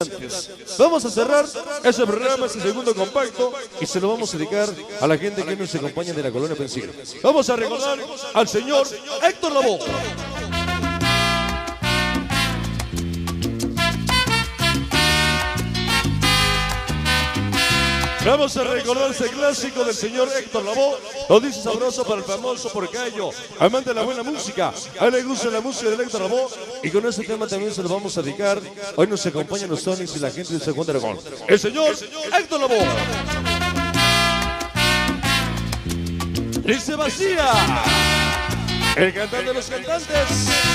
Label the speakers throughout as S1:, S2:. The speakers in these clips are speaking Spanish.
S1: Vamos a cerrar ese programa, ese segundo compacto, y se lo vamos a dedicar a la gente que nos acompaña de la colonia Pensil. Vamos a recordar al señor Héctor Lavoe. Vamos a recordar ese clásico del señor Héctor Lavoe. Lo dice sabroso para el famoso porcayo, amante de la buena música. A él le gusta la música de Héctor Lavoe. Y con ese tema también se lo vamos a dedicar. Hoy nos acompañan los Sonics y la gente de San Dragón. El señor Héctor Lavoe. Dice Vacía, el cantante de los cantantes.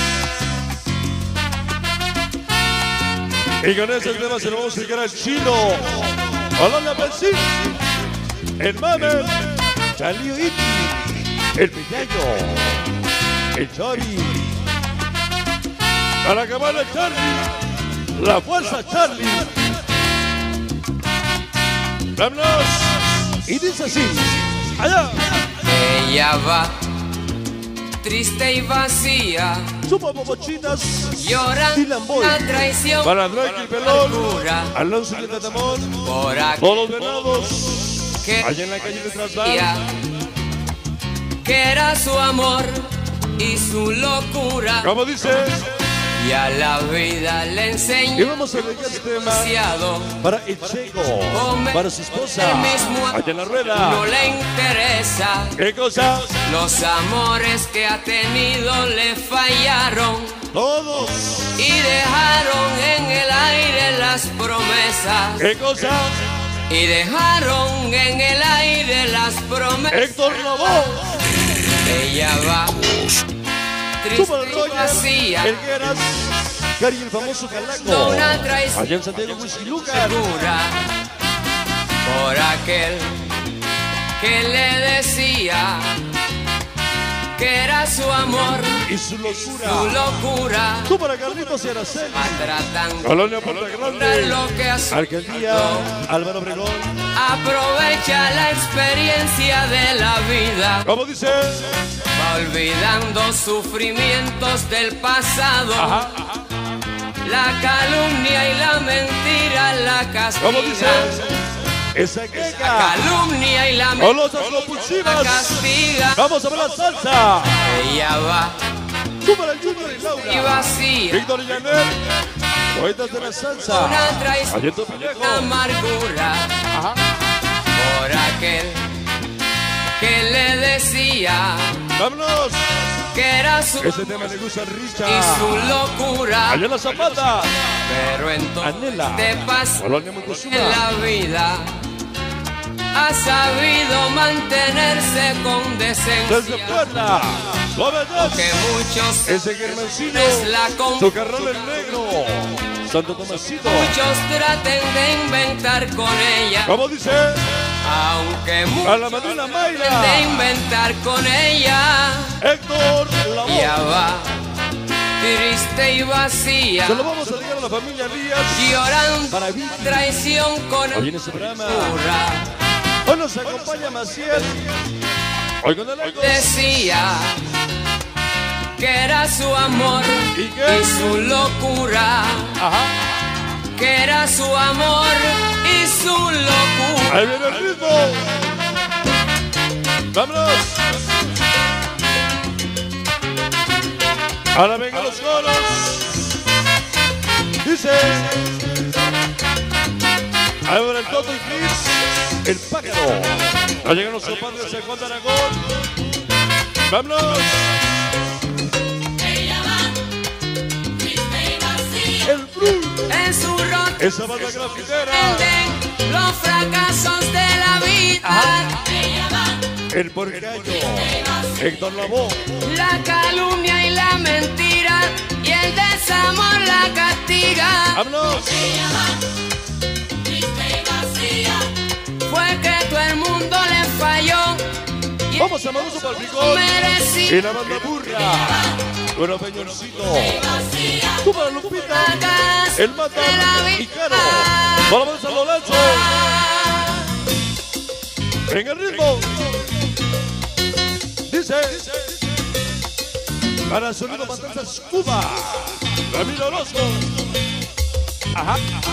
S1: Y con ese tema se lo vamos a dedicar al Chino, Colonia Pensil, el Mamel, Chalío Iti, el Pequeño, el Chori, para acabar el Charlie, la fuerza Charlie. Vámonos. Y dice así, allá.
S2: Ella va triste y vacía,
S1: Supo Popochitas,
S2: llorando la traición,
S1: para Drake y Pelón,
S2: locura,
S1: Alonso y el Tatamón,
S2: por
S1: todos los venados,
S2: que
S1: allá en la calle de Trasdal.
S2: que era su amor y su locura,
S1: Como dice,
S2: y a la vida le
S1: y
S2: enseñó
S1: vamos a dedicar este tema
S2: demasiado.
S1: para el Checo, para su esposa,
S2: El mismo
S1: allá en la
S2: no
S1: rueda.
S2: le interesa,
S1: ¿Qué cosa?
S2: los amores que ha tenido le fallaron
S1: Todos.
S2: y dejaron en el aire las promesas.
S1: ¿Qué cosa?
S2: Y dejaron en el aire las promesas.
S1: Héctor Lavoe,
S2: Ella va
S1: Super
S2: triste y
S1: Roger,
S2: vacía,
S1: el Gueras, Cari, el famoso
S2: no
S1: Calaco,
S2: una traición
S1: allá en Santiago Huixquilucan.
S2: segura por aquel que le decía que era su amor,
S1: y su
S2: su
S1: locura.
S2: locura,
S1: Tú para Carlitos y Araceli,
S2: maltratando
S1: Colonia Puerta Grande,
S2: lo que ha sido.
S1: Alcaldía Álvaro Obregón.
S2: Aprovecha la experiencia de la vida,
S1: Como dice,
S2: va olvidando sufrimientos del pasado.
S1: ajá,
S2: La calumnia y la mentira la
S1: como dice,
S2: castiga.
S1: esa
S2: La
S1: queca,
S2: calumnia y la mentira
S1: golosas
S2: la
S1: compulsivas.
S2: castiga.
S1: Vamos a ver la salsa.
S2: Ella va
S1: Tú para el Junior y
S2: y
S1: Laura,
S2: vacía,
S1: Víctor y Janet, poetas de la salsa,
S2: una traición,
S1: allá en Topilejo.
S2: una amargura
S1: Ajá.
S2: por aquel que le decía
S1: Vámonos.
S2: que era su
S1: Ese tema le gusta a
S2: y
S1: Richard,
S2: su locura,
S1: allá en la Zapata,
S2: pero entonces
S1: Anela,
S2: te pasa
S1: Colonia
S2: en
S1: Montezuma.
S2: la vida. Ha sabido mantenerse con
S1: Desde
S2: decencia,
S1: Puebla, Suave Jazz,
S2: que muchos
S1: ese Germancino,
S2: es la
S1: su carrol el negro, Santo Tomasito.
S2: muchos traten de inventar con ella,
S1: Como dice,
S2: aunque
S1: a
S2: muchos
S1: la madrina
S2: traten de
S1: Mayra,
S2: inventar con ella.
S1: Héctor Lavoe.
S2: Ya va triste y vacía,
S1: Se lo vamos a dedicar a la familia Díaz,
S2: llorando
S1: para Vicky.
S2: traición con
S1: Hoy en ese programa,
S2: locura.
S1: hoy nos acompaña Maciel, hoy con el Ecos.
S2: Decía que era su amor
S1: ¿Y qué?
S2: y su locura,
S1: Ajá,
S2: que era su amor y su locura.
S1: ahí viene el ritmo. Vámonos. Ahora vengan los coros. Dice, ahora el Toto y Chris, el pájaro. No llegan los compadres de San Juan de Aragón. Vámonos. El Blue,
S2: En su rostro
S1: esa banda grafitera.
S2: venden los fracasos de la vida.
S1: El porcayo, Héctor Lavoe.
S2: La calumnia y la mentira y el desamor la castiga.
S1: Vámonos.
S2: Fue que todo el mundo le falló y
S1: Vamos a Maruso para el Picón.
S2: merecía
S1: Y la banda burra. Bueno, Peñoncito. Tú para Lupita. El Mata y Caro. Vamos a lo lanzo. Venga el ritmo. Dice. Para Sonido Matanzas Cuba. Ramiro Orozco. Ajá.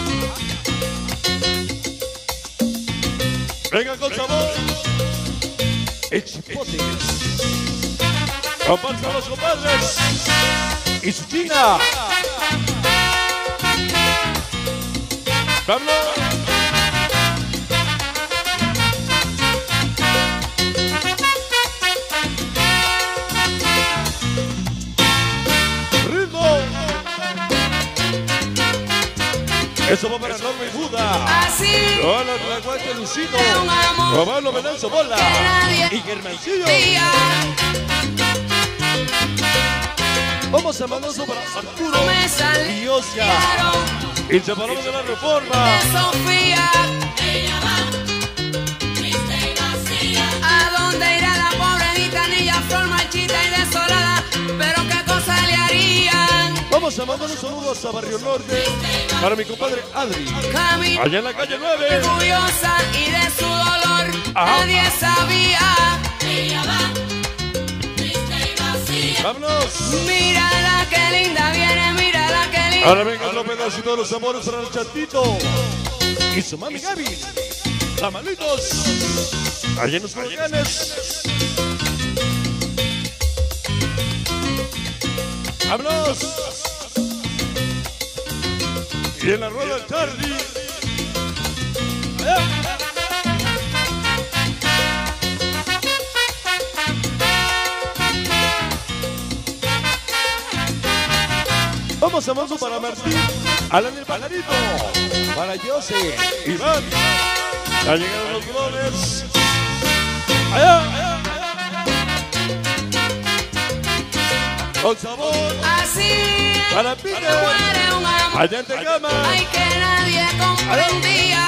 S1: Venga con sabor. El chipote. Compartan los compadres. Y su china. ¡Vámonos! ¡Ritmo! Eso va para Norma y Buda.
S2: Así.
S1: Hola, la guacha Lucino. Romano Venanzo Bola. Y Germancillo. Vamos a mandarlo para Arturo y Osia. Y se paró de la Reforma.
S2: Sofía. Ella va, triste y vacía. ¿A dónde irá la pobre gitanilla, flor marchita y desolada? Pero qué cosa le harían.
S1: Vamos a mandar un saludo hasta Barrio Norte para mi compadre Adri.
S2: Camino
S1: Allá en la calle 9.
S2: orgullosa y de su dolor nadie sabía. Ella va, triste y vacía.
S1: ¡Vámonos!
S2: Mírala qué linda viene, mírala qué linda.
S1: Ahora venga otro pedacito de los amores para el chatito. Y su mami Gaby. Tamalitos. Allá en los volcanes. ¡Vámonos! Y en la rueda el Charlie. Allá. Vamos a Manso para Martín, Alan el Pajarito, para Jose, Iván. Ya llegaron los drones. Allá, allá, allá. Con sabor.
S2: Así
S1: Para Peter.
S2: muere un amor.
S1: Allá en Tecama.
S2: Ay, que nadie comprendía.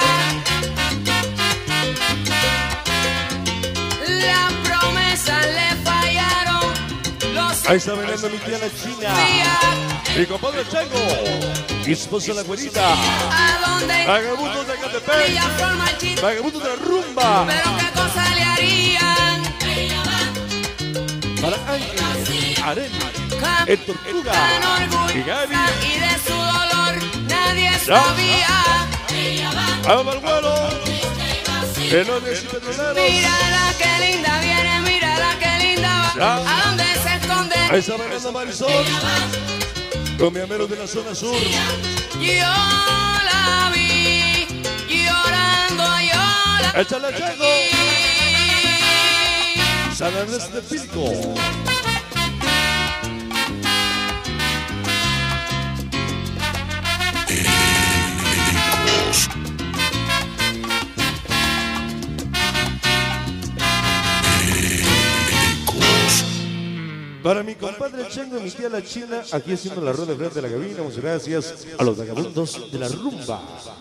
S2: La promesa le fallaron. Los
S1: Ahí está bailando mi tía la China. Mi compadre Chango. Mi esposa la güerita.
S2: ¿A dónde?
S1: Vagabundos de Catepec.
S2: Ella flor marchita.
S1: Vagabundos de la rumba.
S2: Pero qué cosa le harían.
S1: Para Ángel, Arena, el Tortuga y Gaby.
S2: Y de su dolor nadie sabía.
S1: Vamos al vuelo. Pelones y petroleros.
S2: Mírala qué linda viene, mírala qué linda va. ¿A dónde se esconde?
S1: Ahí está bailando Marisol. Con mi amero de la zona sur.
S2: Yo la vi llorando, yo la
S1: Échale Chango. San Andrés de Pilco. Para mi compadre Chango y mi tía la China, aquí haciendo la rueda de la cabina. Muchas gracias a los vagabundos de la rumba.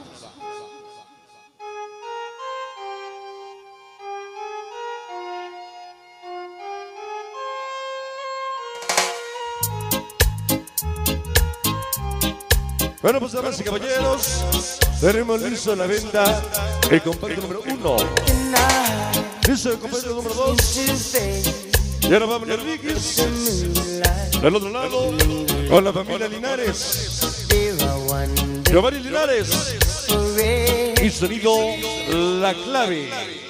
S1: Bueno, pues damas y caballeros, tenemos listo la venta el compadre número 1. Listo el compadre número 2. Y ahora vamos a Riquis. Del otro lado, con la familia Linares. Giovanni Linares. Y sonido La Clave.